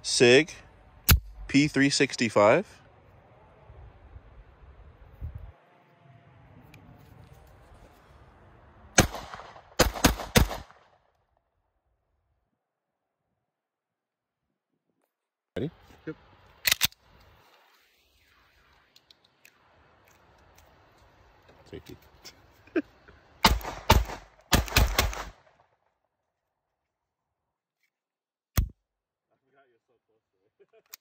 SIG P365. Ready? Yep. Safety. I forgot you're so close to it.